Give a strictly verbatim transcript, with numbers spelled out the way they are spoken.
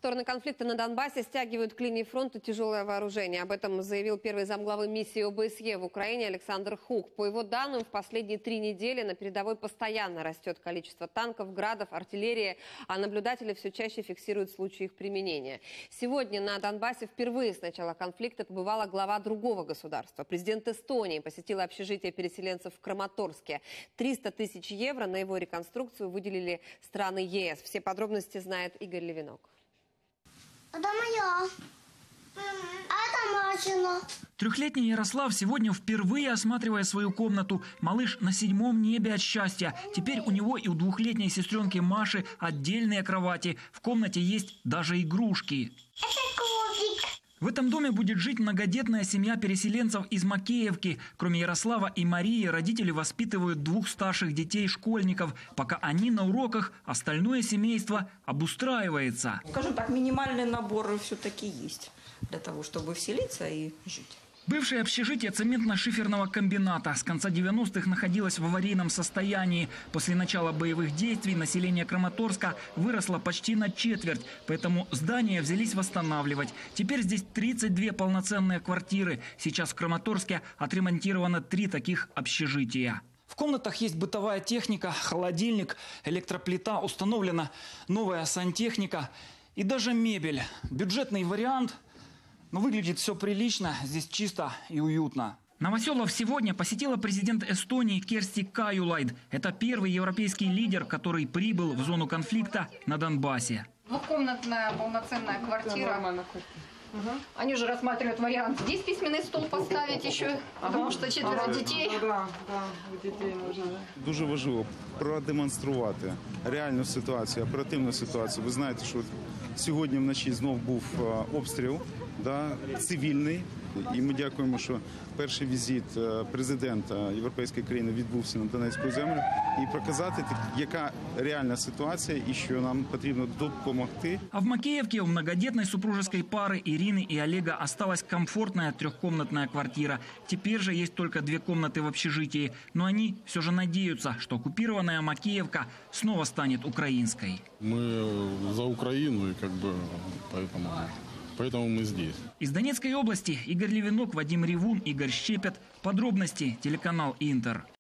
Стороны конфликта на Донбассе стягивают к линии фронта тяжелое вооружение. Об этом заявил первый замглавы миссии ОБСЕ в Украине Александр Хук. По его данным, в последние три недели на передовой постоянно растет количество танков, градов, артиллерии, а наблюдатели все чаще фиксируют случаи их применения. Сегодня на Донбассе впервые с начала конфликта побывала глава другого государства. Президент Эстонии посетила общежитие переселенцев в Краматорске. триста тысяч евро на его реконструкцию выделили страны ЕС. Все подробности знает Игорь Левинок. Это моя. А это Машина. Трехлетний Ярослав сегодня впервые осматривая свою комнату. Малыш на седьмом небе от счастья. Теперь у него и у двухлетней сестренки Маши отдельные кровати. В комнате есть даже игрушки. Это коврик. В этом доме будет жить многодетная семья переселенцев из Макеевки. Кроме Ярослава и Марии, родители воспитывают двух старших детей-школьников. Пока они на уроках, остальное семейство обустраивается. Скажем так, минимальный набор все-таки есть для того, чтобы вселиться и жить. Бывшее общежитие цементно-шиферного комбината с конца девяностых находилось в аварийном состоянии. После начала боевых действий население Краматорска выросло почти на четверть, поэтому здание взялись восстанавливать. Теперь здесь тридцать две полноценные квартиры. Сейчас в Краматорске отремонтировано три таких общежития. В комнатах есть бытовая техника, холодильник, электроплита, установлена новая сантехника и даже мебель. Бюджетный вариант. Но выглядит все прилично, здесь чисто и уютно. Новоселов сегодня посетила президент Эстонии Керсти Каюлайд. Это первый европейский лидер, который прибыл в зону конфликта на Донбассе. Двухкомнатная полноценная квартира. Угу. Они уже рассматривают вариант здесь письменный стол поставить еще, потому що четверо дітей. Да, да, дітей можна. Дуже важливо продемонструвати реальну ситуацію, оперативну ситуацію. Ви знаєте, що сьогодні вночі знов був обстріл, да, цивільний. І ми дякуємо, що перший візит президента європейської країни відбувся на Донецьку землю. І показати, яка реальна ситуація і що нам потрібно допомогти. А в Макеевке у многодетной супружеской пары Ирины и Олега осталась комфортная трехкомнатная квартира. Теперь же есть только две комнаты в общежитии. Но они все же надеются, что оккупированная Макеевка снова станет украинской. Мы за Украину, и как бы поэтому... Поэтому мы здесь. Из Донецкой области Игорь Левинок, Вадим Ревун, Игорь Щепет. Подробности телеканал Интер.